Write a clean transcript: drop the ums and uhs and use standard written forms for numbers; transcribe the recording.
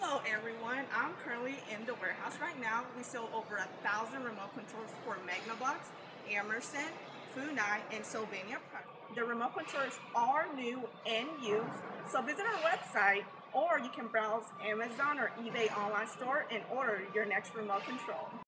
Hello everyone, I'm currently in the warehouse right now. We sell over 1,000 remote controls for MAGNAVOX, Emerson, Funai, and Sylvania. The remote controllers are new and used, so visit our website or you can browse Amazon or eBay online store and order your next remote control.